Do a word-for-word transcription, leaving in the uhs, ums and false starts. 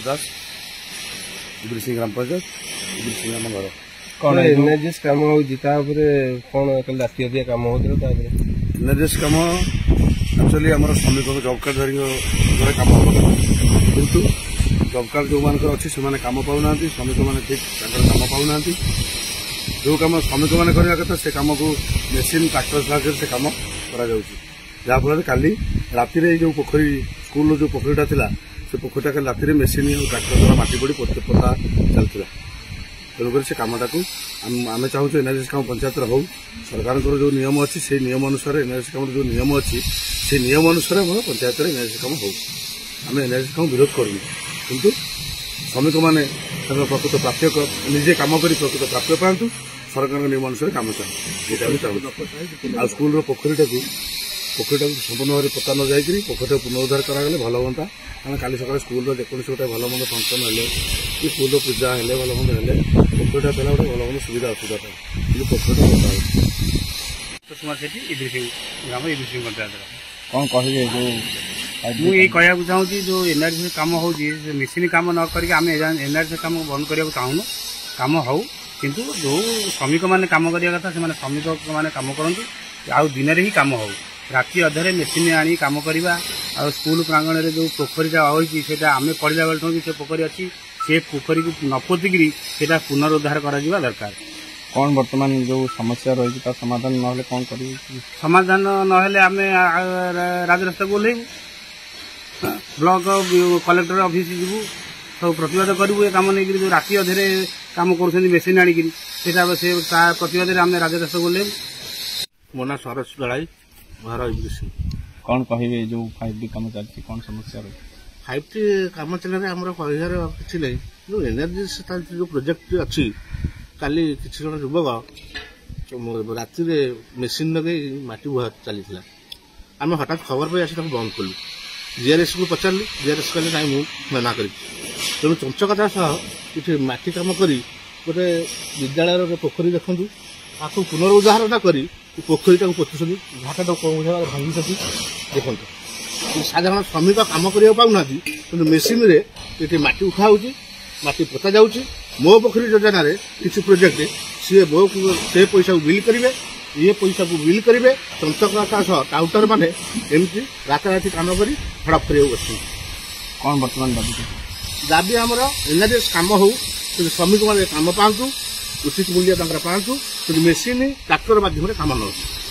दास इब्री सिंह ग्राम पंचायत इब्री सिंह आम घर कौन एनएचएस काम कौन राति अधिक कम होता एनएचएस कम एक्चुअली आम श्रमिक जब कार्ड धारी कम हम किंतु जब कार्ड जो मान अच्छी से कम पाऊना श्रमिक मैंने ठीक कम पाऊना जो कम श्रमिक मैंने करवा कथा से कम को मेसीन ट्राक्टर साहाଯ୍य से कम कराफल काली राति जो पोखरी स्कूल जो पोखरीटा था से पोखरीटा कल राति मेसीन और ट्राक्टर द्वारा माटी पड़ी पोता चलता तेणुक से कमटा को आम चाहूँ एनएचएस काम पंचायत हो सरकार जो नियम अच्छी से नियम अनुसार एनएचएस काम जो नियम अच्छी से नियम अनुसार आम पंचायत एनएचएस काम हो आम एनएचएस काम विरोध करूँ किंतु श्रमिक मैंने प्रकृत प्राप्य निजे कम कर प्रकृत प्राप्य पातु सरकार नियम अनुसार कम चाहूँ चाहूँ आ स्कूल पोखरीटा को पोखरीटा संपूर्ण भाव पोता न जाकि पोखरीटा पुनरुद्धार करागले भल हाँ कारण काली सकाल स्कूल जेकोसी गोटे भल मंद फंक्शन है कि स्कूल पूजा है भल मंद है पोखरीटा पहला गोटे भल मंद सुविधा असुविधा था कि पोखरीटा पोता कुमार सेठी इब्री सिंह ग्राम इब्री सिंह पंचायत कौन कहे मुझे कहना चाहूँगी जो एनआरसी कम हो मेसीन कम न करके आम एनआरसी कम बंद करने चाहूँ कम हो किंतु जो श्रमिक मैंने कम करने कथा से श्रमिक मैंने कम करूँ आउ दिन ही कम हो राति अधे मेसीन आनी कम करवा आ स्कूल प्रांगण में जो पोखरीटा होती से आम पढ़ला बेलू से पोखरी अच्छी से पोखरी को न पोतिकी से पुनरुद्धार करा दरकार कौन वर्तमान जो समस्या रही समाधान ना कौन कर समाधान ना आम राजरास्ता को ओह्लू ब्लॉक कलेक्टर ऑफिस जीवु सब प्रतिवाद करूँ कम नहीं जो राति अधे कम कर मेसीन आनिकी से प्रतिवाद आम राजरास्ता को ओह्लू मो ना सरस दलाई घर इब्री सिंह कौन कहे जो फाइव टी कम चलती कौन समस्या रही फाइव टी कम चलने आम कहार कि नहीं जो एनर्जी जो प्रोजेक्ट अच्छी काली किसी जन युवक राति मेसीन लगे माटी बुहा चली आम हठात खबर पाई आसी बंद कलु जीआरएस को पचारू जीआरएस कहले ना मुझे मना करी तेणु चंचकता सह ये माटी कम कर गोटे विद्यालय पोखरी देखूँ आपको पुनरुद्धार न करी पोखरीटा को पोचुं घाटा कौन भाव भांगी देखो साधारण श्रमिक कम करने पाऊना कि मेसीन ये माटी उठा माटी पोता जा मो पोखरी योजना किसी प्रोजेक्ट सी मो से पैसा बिल करेंगे ये पैसा को बिल करेंगे चंचकता सह काउंटर मैंने एमती राताराति कम कर हड़प कर कौन बर्तमान दाबी दाबी आमर एनआरएस कम हो श्रमिक मैंने कम पातु उचित मूल्य पातु मेसीन ट्राक्टर माध्यम कम न